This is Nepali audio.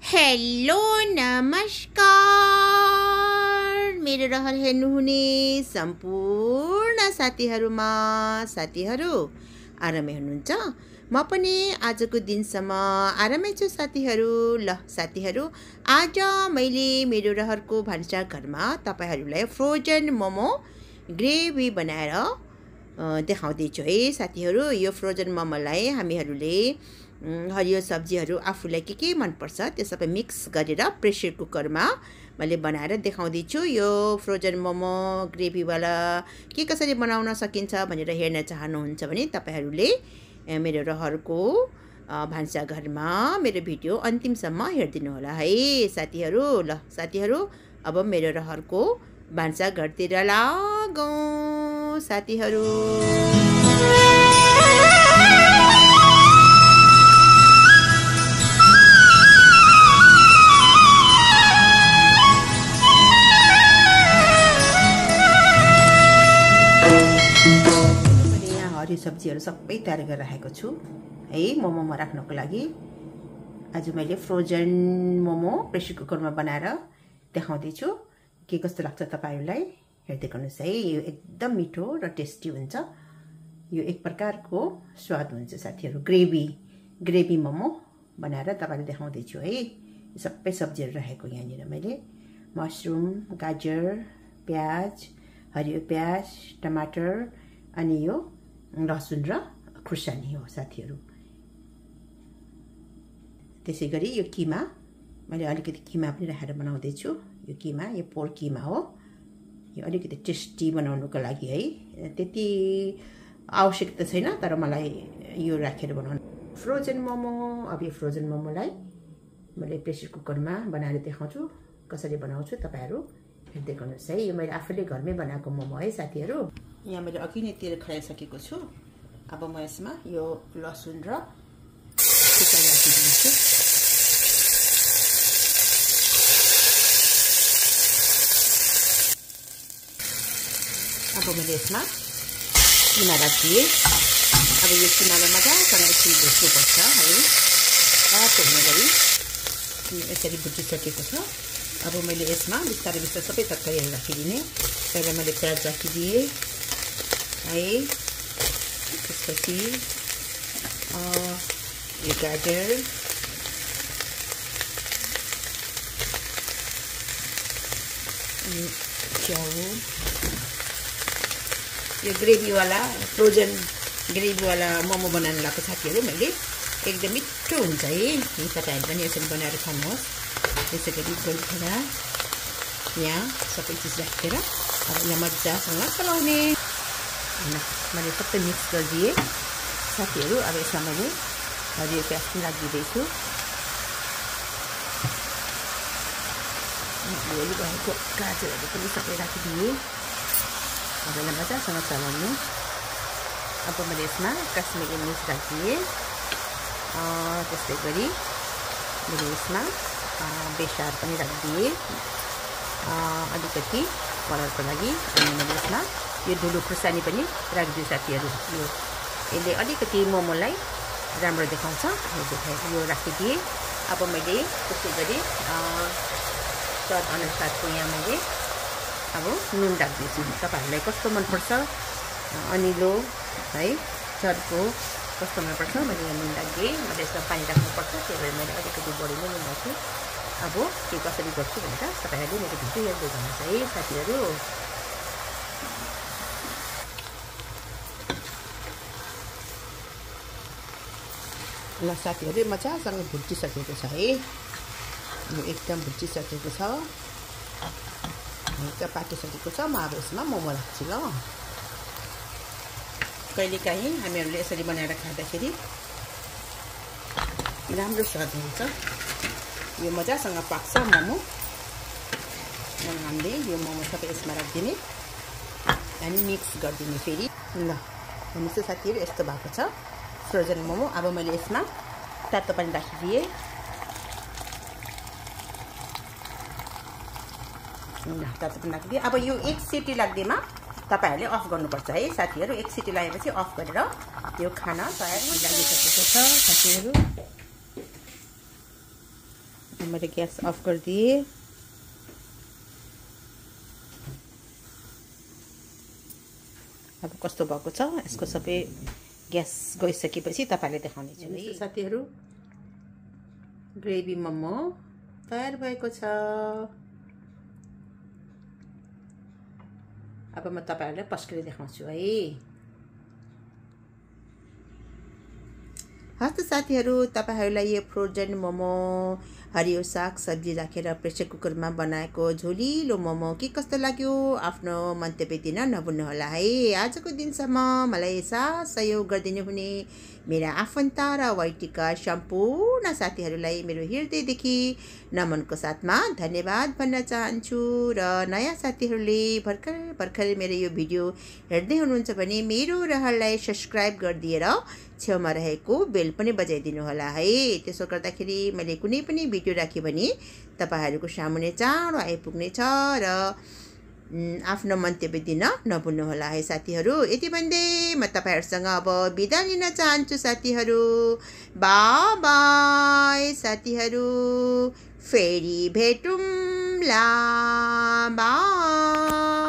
हेलो नमस्कार मेरो रहर हेर्नुहुने सम्पूर्ण साथीहरुमा साथीहरु आरामै हुनुहुन्छ। म पनि आजको दिनसम्म आरामै छु साथीहरु। ल साथीहरु, आज मैले मेरो रहरको भान्सा घरमा तपाईहरुलाई फ्रोजन मोमो ग्रेभी बनाएर देखाउँदै छु है साथीहरु। यो फ्रोजन मोमोलाई हामीहरुले हरियो सब्जीहरु आफूलाई के मन पर्छ त्यो सबै मिक्स गरेर प्रेसर कुकरमा मैले बनाएर देखाउँदै छु। यो फ्रोजन मोमो ग्रेभी वाला कसरी बनाउन सकिन्छ भनेर हेर्न चाहनुहुन्छ भने तपाईहरुले मेरो रहरको भान्सा घरमा मेरो भिडियो अन्तिमसम्म हेर्दिनु होला है साथीहरु। ल साथीहरु, अब मेरो रहरको भान्सा घरतिर लागौं साथीहरु। हरियो सब्जीहरु सबै तयार गरेर राखेको छु है मोमोमा राख्नको लागि। आज मैले फ्रोजन मोमो प्रेसर कुकरमा बनाएर देखाउँदै छु। के कस्तो लाग्छ तपाईहरुलाई हेर्दै गर्नुस् है। यो एकदम मिठो र टेस्टी हुन्छ। यो एक प्रकारको स्वाद हुन्छ साथीहरु। ग्रेभी मोमो बनाएर तपाईहरुलाई देखाउँदै छु है। यो सबै सब्जीहरु राखेको यहाँनिर मैले मशरुम, गाजर, प्याज, हरियो प्याज, टमाटर अनि यो लसुन र खुर्सानी हो साथीहरु। त्यसैगरी यो किमा मैले अलिकति किमा पनि राखेर बनाउँदै छु। यो किमा यो पोर्क किमा हो। यो अलिकति टेस्टी बनाउनको लागि है। त्यति आवश्यकता छैन तर मलाई यो राखेर बनाउनु फ्रोजन मोमो। अब यो फ्रोजन मोमोलाई मैले प्रेसर कुकरमा बनाएर देखाउँछु कसरी बनाउँछु। तपाईहरु हेर्दै गर्नुस् है। यो मैले आफैले घरमै बनाएको मोमो है साथीहरु। यहाँ मैले अघि नै तेल खराइसकेको छु। अब म यसमा यो लसुन र खुर्सानी राखिदिन्छु। अब मैले यसमा किमा राखिदिएँ। अब यो किमालाई मजासँग एकछिन भुट्नुपर्छ है। तातो हुने गरी यसरी भुटिसकेको छ। अब मैले यसमा बिस्तारै सबै तरकारीहरु राखिदिने। पहिला मैले प्याज राखिदिएँ है। त्यसपछि यो गाजर, च्याउ, यो ग्रेभीवाला फ्रोजन ग्रेभीवाला मोमो बनाउन लगाएको साथीहरु मैले। एकदम मिठो हुन्छ है। तपाईहरु पनि यसरी बनाएर खानुहोस्। त्यसैगरी गोलभेडा यहाँ सबै चिज राखेर अब यहाँ मजासँग चलाउने। मैले सबै मिक्स गरिदिएँ साथीहरु। अब यसमा मैले हरियो प्याज पनि राखिदिँदैछु। गोली भएको गाजरहरू पनि सबै राखिदिएँ। अब यसलाई मजासँग चलाउनु। अब मैले यसमा काश्मिरी मिर्च राखिदिएँ। त्यस्तै गरी मैले यसमा बेसार पनि राखिदिएँ अलिकति कलरको लागि। अनि मैले यसमा यो धुलो खुर्सानी पनि राखिदिएँ साथीहरु। यसले अलिकति मोमोलाई राम्रो देखाउँछ। यो राखिदिएँ। अब मैले त्यसै गरी स्वाद अनुसारको यहाँ मैले अब नुन राख्दैछु। तपाईहरुलाई कस्तो मनपर्छ अनिलो है चर्को कस्तो मनपर्छ मैले यहाँ नुन राखिदिएँ। मैले यसमा पानी राख्नुपर्छ त्यही भएर मैले अलिकति बढी नै नुन राखेँ। अब के कसरी गर्छु भनेर तपाईहरुले मेरो भिडियो हेर्दै गर्नुहोस् है साथीहरु। ल साथीहरु, मजासँग भुटिसकेको छ है। यो एकदम भुटिसकेको छ। एकदम पाकिसकेको छ। म अब यसमा मोमो राख्छु ल। कहिलेकाहीँ हामीहरुले यसरी बनाएर खाँदाखेरि राम्रो स्वाद हुन्छ। यो मजासँग पाक्छ मोमो। हामीले यो मोमो सबै यसमा राखिदिने अनि मिक्स गरिदिने फेरि। ल हेर्नुस् साथीहरु, यस्तो भएको छ फ्रोजन मोमो। अब मैले यसमा तातो पानी राखिदिएँ। तातो पानी राखिदिएँ। अब यो एक सिटी लाग्दैमा तपाईहरुले अफ गर्नुपर्छ है साथीहरु। एक सिटी लागेपछि अफ गरेर यो खाना तयार लागिसकेको छ साथीहरु। मैले ग्यास अफ गरिदिएँ। अब कस्तो भएको छ यसको सबै ग्यास गइसकेपछि तपाईहरुले देखाउने छु है साथीहरु। ग्रेभी मोमो तयार भएको छ। अब म तपाईहरुलाई पस्केर देखाउँछु है। हस्त साथीहरु, तपाईहरुलाई यो फ्रोजन मोमो हरियो साग सब्जी राखेर प्रेसर कुकरमा बनाएको झोलिलो मोमो के कस्तो लाग्यो आफ्नो मन्तव्य दिन नभुल्नुहोला है। आजको दिनसम्म मलाई साथ सहयोग गरिदिनु हुने मेरा आफन्त र वाइटीका सम्पूर्ण साथीहरुलाई मेरो हृदयदेखि नमनको साथमा धन्यवाद भन्न चाहन्छु। र नयाँ साथीहरुले भर्खर मेरो यो भिडियो हेर्दै हुनुहुन्छ भने मेरो रहरलाई सब्स्क्राइब गरिदिएर छेउमा रहेको बेल पनि बजाइदिनु होला है। त्यसो गर्दाखेरि मैले कुनै पनि भिडियो राखे भने तपाईहरुको सामुन्ने चाँडो आइपुग्ने छ र आफ्नो मन्तव्य दिन नभुल्नु होला है साथीहरु। यति भन्दै म तपाईहरुसँग अब बिदा लिन चाहन्छु साथीहरु। बाइ बाइ साथीहरु, फेरि भेटौँला। बाइ।